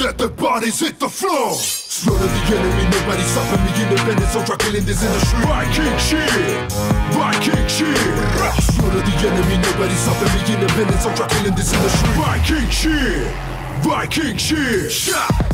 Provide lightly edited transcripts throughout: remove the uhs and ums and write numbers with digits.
let the bodies hit the floor. Slaughter the enemy, nobody stopping me. Independence, I'm killing this industry. Viking shit, Viking shit. Slaughter the enemy, nobody stopping me. Independence, I'm killing this industry. Viking shit, Viking shit. Shot.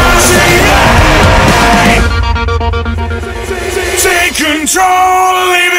Control.